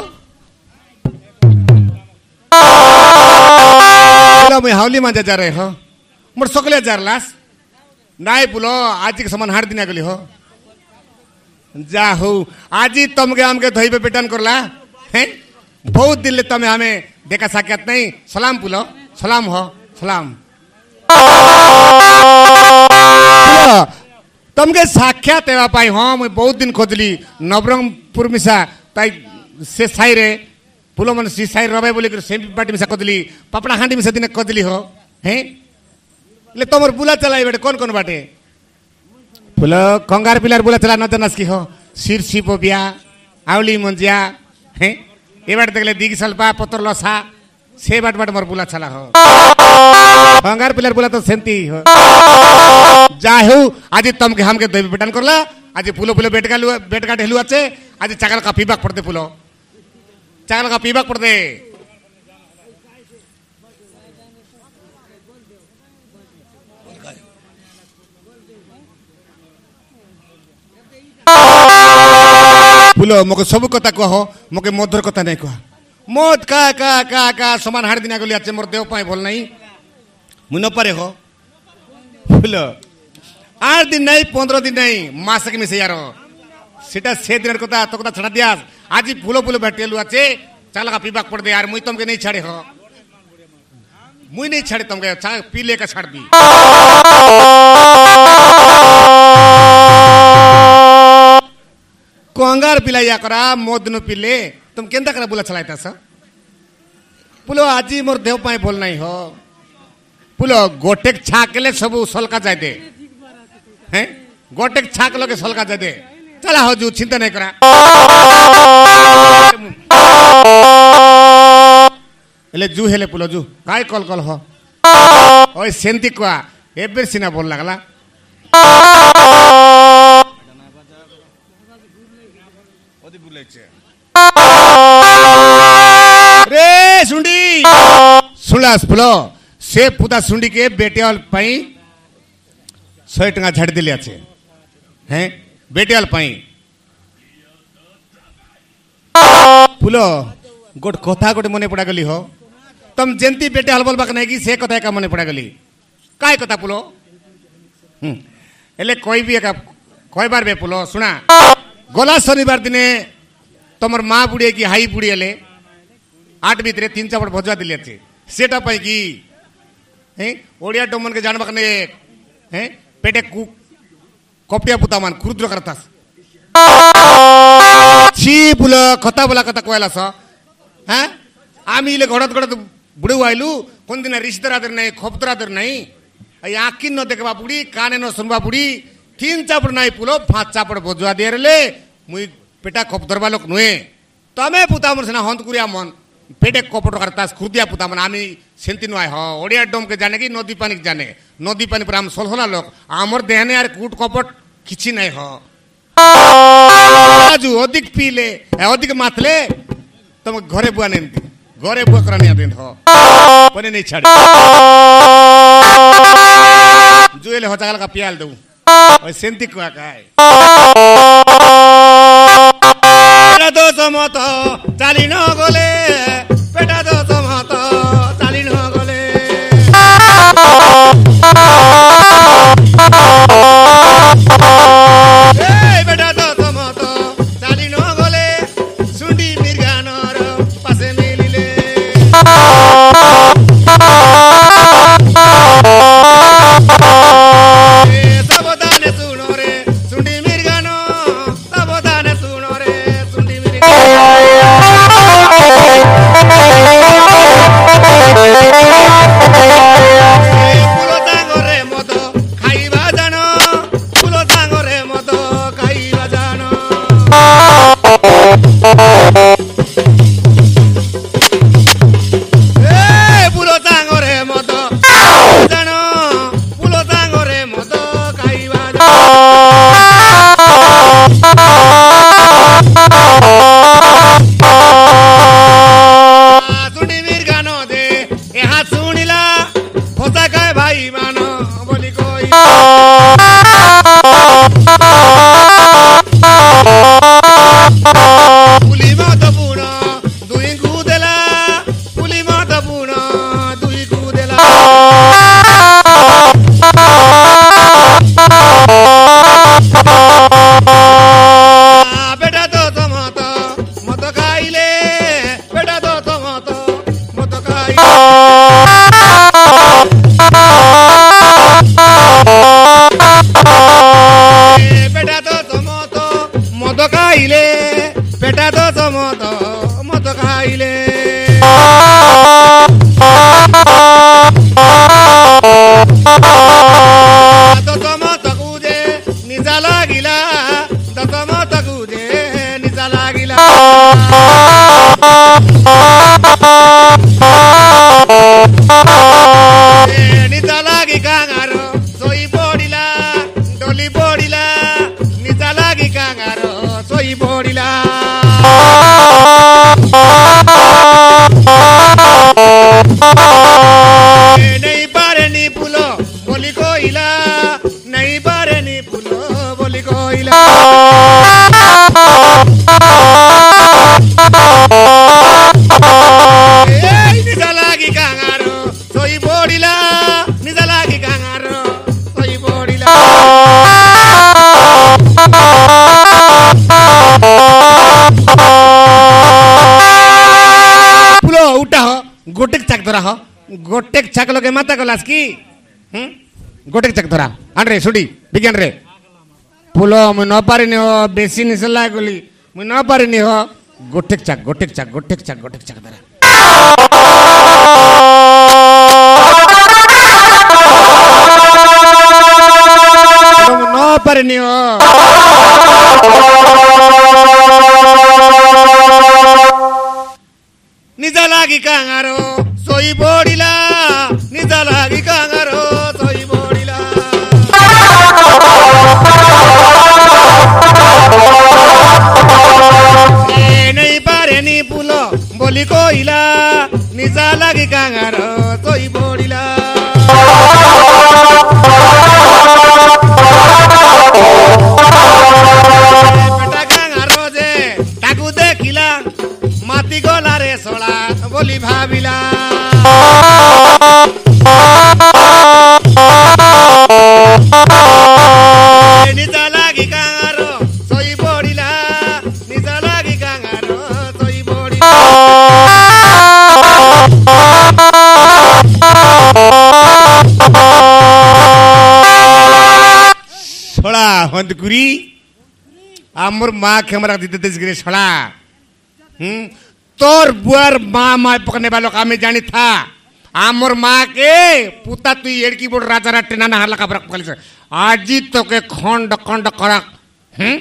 मी हावली माझ्या जा रे हो मग सकले जारलास नाही पुलो आज के समान हाड दिना गली हो जा हो आज तमके हमके धोई पे पेटन करला हैं बहुत दिन ले तमे हमें देखा साक्षात नहीं सलाम पुलो सलाम हो सलाम तमके साक्षात एवा पाई हाँ मुझे बहुत दिन खोजली नवरंगपुर मिसा ताई से साई रे पुलो मन सी साई रबे बोली कर सेम पार्टी मिसा खोजली पापड़ा हांडी मिसा दिन खोजली हो हैं ले तमर बुला चलाई बेटे कौन कौन बाटे पुलो कंगार पिलर बुला चला न जनस की हो शीर्षी पोपिया आवली मंजिया हैं ये बात देखले दिग सल्पा पत्थर लसा से बाट बाट मर बुला चला हो कंगार पिलर बुला तो सेमती हो जाहू आज तमके हमके दही बेटन करला आज पुलो पुलो बेटका बेटका ढेलू आचे आज चाकल का पीबाक पड़ते पुलो चाकल का पीबाक पड़ते पुलो मोके सब कथा कह मोके मधुर कथा नहीं कह मत का का का का समान हाड़ दिना गली आचे मोर देव पाए भल नहीं मुन पारे हो पुलो आठ दिन नहीं पंद्रह दिन नहीं मास के मिसे यार सेटा से दिन कथा तो कथा छड़ा दिया आज पुलो पुलो बैठेलु आचे चल का पीबाक पड़ दे यार मुई तुमके नहीं छाड़े हो मुई नहीं छाड़े तुमके चा पी ले का छाड़ दी कंगार पिलाया करा मोद न पिले तुम केंदा करा बुला चलाइता सा पुलो आज मोर देव पाए बोल नहीं हो पुलो गोटेक छाकले सब सलका जाय दे हैं गोटेक छाक लगे सलका जाय दे चला हो जू चिंता नहीं करा एले जू हेले पुलो जू काय कल कल हो ओय सेंती को एबेर सिना बोल लागला ओदी बुलेचे रे सुंडी सुलास पुलो से पुता सुंडी के बेटेल पाई सौ टका झाड़ दिले आछे हैं बेटेल पाई पुलो गोट कथा गोटे मने पड़ा गली हो तुम जेंती बेटे हलबल बाक नहीं की से कथा का मने पड़ा गली काय कथा पुलो हम एले कोई भी एक कोई बार बे पुलो सुना गोला शनिवार दिने तमर माँ बुढ़िया की हाई बुढ़ी एले आठ भीतर तीन चापड़ भजवा दिले छे सेटा पाई की हैं ओडिया डोमन के जान बकने हैं पेटे कु कपिया पुता मान खुरुद्र करतास छी बुला कथा बोला कथा कोयला सा हैं आमी इले घडत घडत बुडू आइलू कोन दिन रिश्तेदार नहीं खोपतरादर नहीं आखि न देखवा पुड़ी काने न सुनवा पुड़ी तीन चापड़ नाई पुलो पांच चापड़ बजुआ दे रे मुई पेटा खप दरबा लोक नुए तमे पुता मन सेना हंत कुरिया मन पेटे कपट करता खुदिया पुता मन आमी सेंती नुआय ह ओडिया डोम के जाने की नदी पानी के जाने नदी पानी पर हम सोलहोना लोक आमर देहने यार कूट कपट किछि नहीं ह आजू अधिक पीले अधिक मातले तुम घरे बुआ नहीं घरे बुआ करानिया दिन हो पने नहीं छाड़ी जुएले हो चागल का पियाल दऊ ओय सेंती कुआ काय पेटा दो समत चाली न गले पेटा दो समत चाली न गले ए बेटा दो समत चाली न गले सुंडी मिर्गानर पासे मिलिले सावधान सुनो रे सुंडी मिर्गान सावधान सुनो रे सुंडी फुलो तांगरे मद खाइबा जान फुलो तांगरे मद खाइबा जान ए फुलो तांगरे मद जान फुलो तांगरे मद खाइबा सुनी मीर गानो दे यहाँ सुनिला होता काय भाई मानो बोली कोई पुली मत पुना दुई कूदेला पुली मत पुना दुई कूदेला बेटा तो तमत मत खाइले बेटा तो तमत मत खाइले बेटा तो तमत मत खाइले बेटा तो तमत मत खाइले तो तमत कुजे निजा लागिला तो तमत कुजे निजा लागिला निजा लागी कांगारो सोई पड़िला डोली पड़िला निजा लागी कांगारो सोई पड़िला नहीं पारे नी पुलो बोली कोइला नहीं पारे नी पुलो बोली कोइला निजा लागी कांगारो सोई पड़िला निजा लागी कांगारो सोई पड़िला पुलो उठा हो गोटेक चाक धरा हो गोटेक चाक लोगे माता गलास की हम गोटेक चाक धरा अनरे सुडी बिगिन रे पुलो मु न पारिनी हो बेसी निसला गली मु न पारिनी हो गोटेक चाक गोटेक चाक गोटेक चाक गोटेक चाक धरा मु न पारिनी हो निजा लागी कांगारो सोई पड़िला निजा लागी कांगारो सोई पड़िला ए नहीं पारे नी पुलो बोली कोइला निजा लागी कांगारो सोई पड़िला बेटा कांगारो जे ताकू देखिला माती गला रे सोला बोली भाविला निजा लागी कांगारो सोई पड़िला निजा लागी कांगारो सोई पड़िला सोला हंदकुरी आमर माँ खेमरा दीते तेजगिरे सोला हम्म तोर बुआर माँ माँ पकड़ने वालों का मैं जानी था आमर माँ के पुता तु एड़की बोर्ड राजा राटे ना हल्ला का बरक पकड़ आज तो के खंड खंड करा हम्म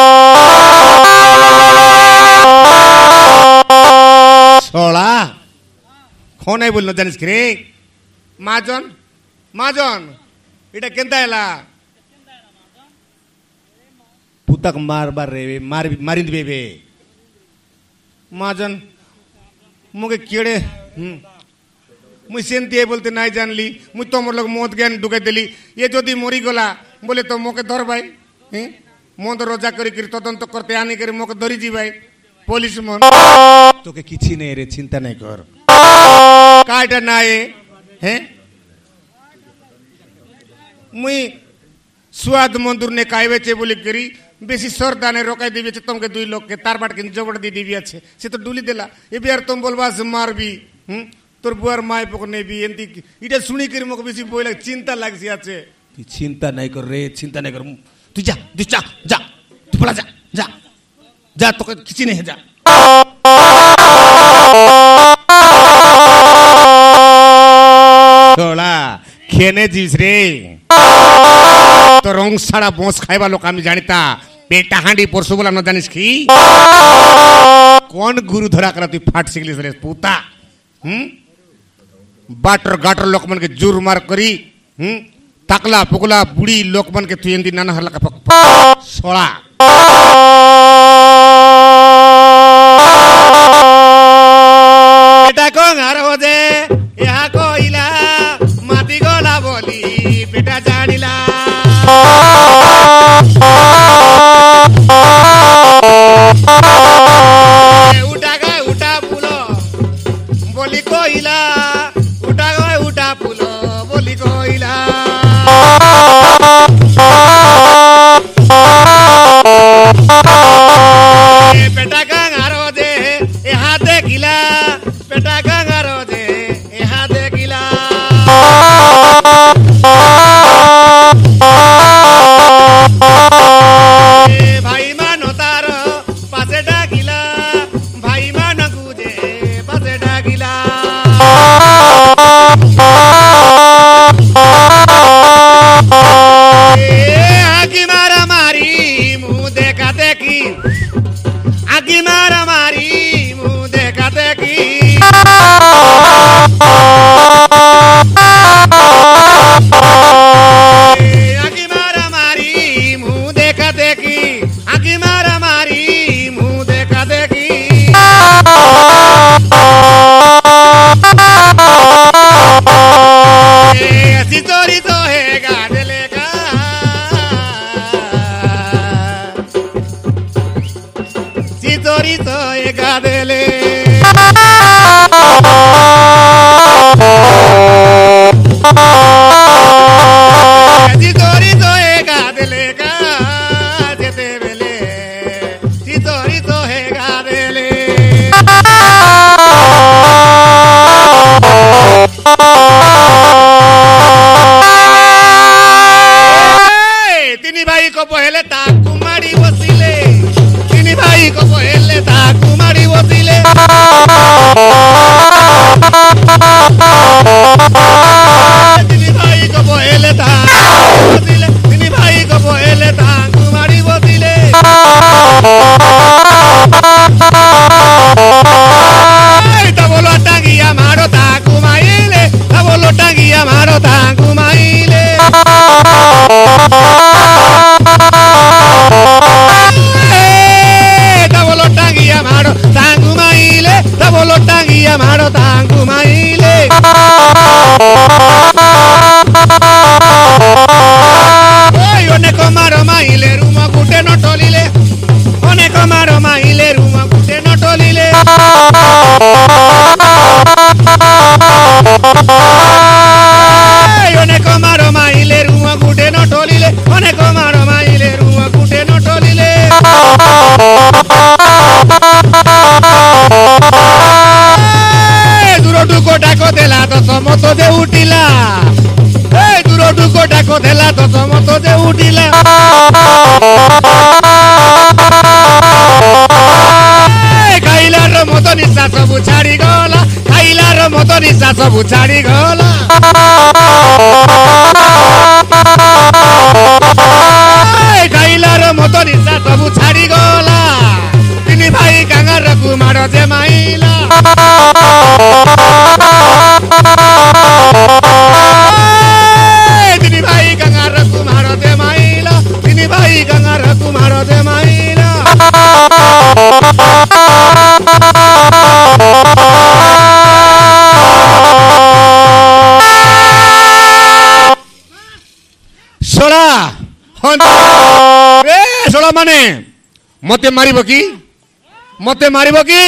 सोला कौन है बोलना जानिस करे माजन माजन इटा केंता हैला पुता को मार बार रे मार मारिंद बेबे माजन मुझे कीड़े हम्म मुझे सेंती बोलते नहीं जान ली मुझ तो मोर लोग मौत ज्ञान दुखे दिली ये जो दी मोरी गोला बोले तो मोके धर भाई हैं मोद रोजा करी करी तदंत करते आने करे मोके धरी जी भाई पुलिस मन तो के किसी नहीं रे चिंता नहीं कर काटा ना ये हैं मुझे स्वाद मंदुर ने कायवे चे बोले करी बेसी सरदा ने रोकाई दी बेचे तुमके दुई लोग के तार बाट के जबड़ दी दी अच्छे से तो डुली देला ये भी यार तुम बोलवा से मार भी हम्म तोर बुआर माय पकने भी एंती इटा सुनी कर मको बेसी बोले चिंता लाग सी आछे तू चिंता नहीं कर रे चिंता नहीं कर तू जा तू जा जा तू पला जा जा जा तो किसी नहीं जा थोड़ा खेने जीस रे तो रंग सारा बोस खाइबा लोक आमी जानिता बेटा हांडी परसु बोला न जानिस की कौन गुरु धरा करा तू फाट सिगलिस रे पुता हम्म बाटर गाटर लोक मन के जुर मार करी हम्म ताकला पुकला बुढ़ी लोक मन के तू एंदी नाना हल्ला का पक सोला बेटा को घर हो जे यहाँ को इला माटी गोला बोली बेटा जानिला उठा गए उठा पुलो बोली कोइला उठा गए उठा पुलो बोली कोइला बेटा गंगारो दे यहाँ देखिला बेटा गंगारो दे यहाँ देखिला भाई मानो तारो पासे डाकिला भाई मानो गुजे पासे डाकिला आगी मारा मारी मुँह देखा देखी आगी मारा मारी मुँह देखा देखी आगी मारा मारी मुँह देखा देखी आगी मारा मारी मुँह देखा देखी ऐसी चोरी तो है गादले का सी चोरी तो है गादले ऐसी चोरी तो है गादले का जेते बेले सी चोरी तो है गादले भाई को पहले ताकू मारी वसीले तिनी भाई को पहले ताकू मारी वसीले तिनी भाई को पहले ताकू वसीले तिनी भाई को पहले ताकू मारी वसीले बोलो टांगिया मारो ताकू माइले बोलो टांगिया मारो ताकू माइले बोलो टांगिया मारो तांगू माइले बोलो टांगिया मारो तांगू माइले ओने को मारो माइले रूम गुटे न टोलिले ओने को मारो माइले रूम गुटे न टोलिले ओने को मारो माइले रूम गुटे न टोलिले ओने को मारो माइले रूम गुटे न टोलिले दूरोटू को डाको देला तो समतो दे उठिला ए दूरोटू को डाको देला तो समतो दे उठिला खाइलार मत निशा सब छाड़ी गला खाइलार मत निशा सबू छाड़ी गला खाइलार मत निशा सबू छाड़ी गला तीन भाई गांगार को माड़ जे माइला तीन भाई गांगार को माड़ जे माइला तीन भाई गांगार को माड़ जे माइला सोला रे सोला माने मते मारिबो की मते मारिबो की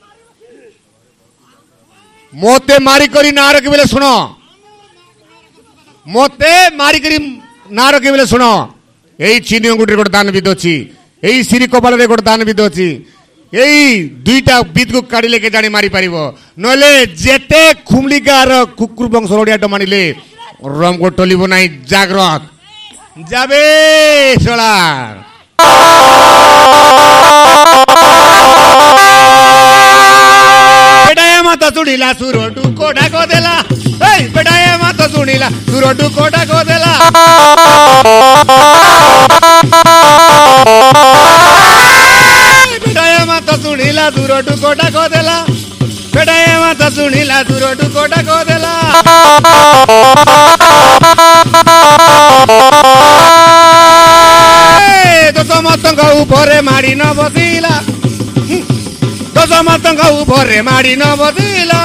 मते मारी करी ना रखी बेले सुनो मते मारी करी ना रखी बेले सुनो एई चीनी अंगुठी गोटे दान विध अछि एई सिरी कपाल रे गोटे दान विध अछि एई दुईटा विध को काढी लेके जानी मारी परिबो नले जेते खुमलिकार कुकुर वंश रोडिया ट मानिले रम को टलिबो नाही जागृत जाबे सोला बेटाया माता सुनिला सुरोटू कोडा को देला ए बेटाया माता सुनिला सुरोटू कोडा को देला बेटाया माता सुनिला सुरोटू कोडा को देला बेटाया माता सुनिला सुरोटू कोडा को देला दशमतंग उपरे माड़ी न बसिला दशमतंग उपरे माड़ी न बसिला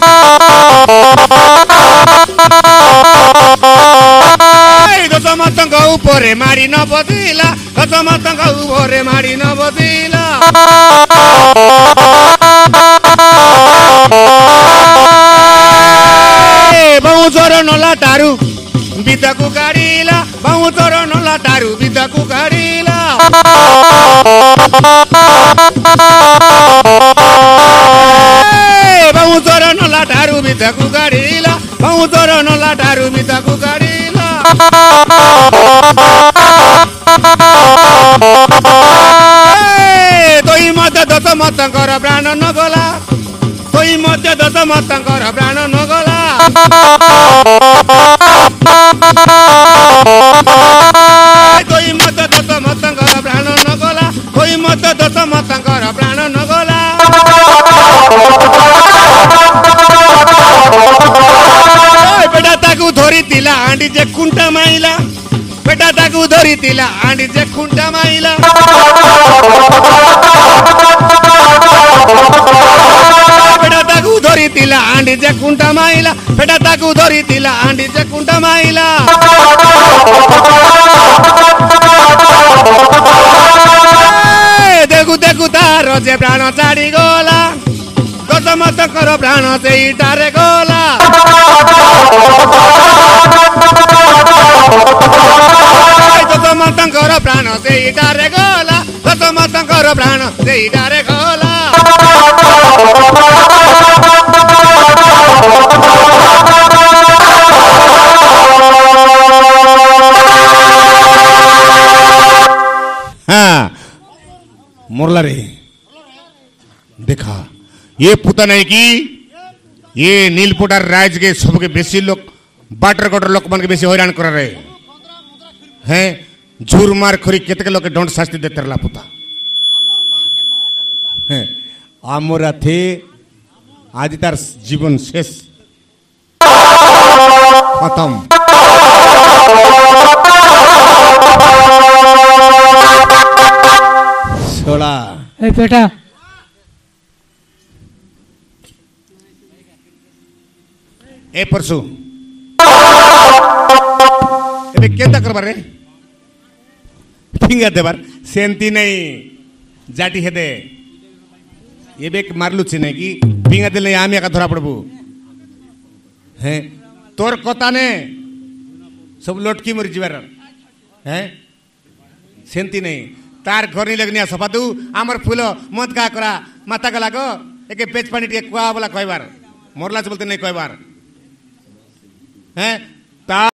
दशमतंग उपरे माड़ी न बसिला दशमतंग उपरे माड़ी न बसिला बहुचर नला टारू बिताकू गाड़ीला बहुचर नला टारू बिताकू गाड़ीला बहुचर नला टारू बिताकू गाड़ीला बहुचर नला टारू बिताकू गाड़ीला तोई मध्य दश मतंकर प्राण न गला तोई मध्य दश मतंकर प्राण न गला कोई मत दस मतंकर प्राण न गला कोई मत दस मतंकर प्राण न गला बेटा ताकू धरी तिला आंडी जे खुंटा माइला बेटा ताकू धरी तिला आंडी जे खुंटा माइला बेटा ताकू धरी तिला आंडी जे खुंटा माइला बेटा ताकू धरी तिला आंडी जे खुंटा माइला देखू देखू तार जे प्राण छाड़ी गला दशमतंकर प्राण ସେଇଟାରେ ଗଲା ଦଶମତଙ୍କର ପ୍ରାଣ ସେଇଟାରେ ଗଲା ଦଶମତଙ୍କର ପ୍ରାଣ ସେଇଟାରେ ଗଲା हाँ मुरला रे देखा ये पुता नहीं कि ये नीलपोटार राज के सबके बेसी लोग बाटर कटर लोक मन के बेसी हैरान कर रहे हैं झूर मार खरी केतके लोग के दंड शास्ति देते रला पुता हैं आमोरा थे आज तार जीवन शेष खत्म सोला ए बेटा ए परसु एबे केंता करबार रे फिंगा देबार सेंती नहीं जाटी हेदे एबे मारलु छी नहीं कि फिंगा देले आमी का धरा पड़बू हैं तोर कथा ने सब लटकी मर जीवार हैं सेंती नहीं तार घर नहीं लगनिया सफादू आमर फूल मत का करा माता गला गो एक पेच पानी टिके कुआ वाला कहबार मोरला बोलते नहीं कहबार हैं ता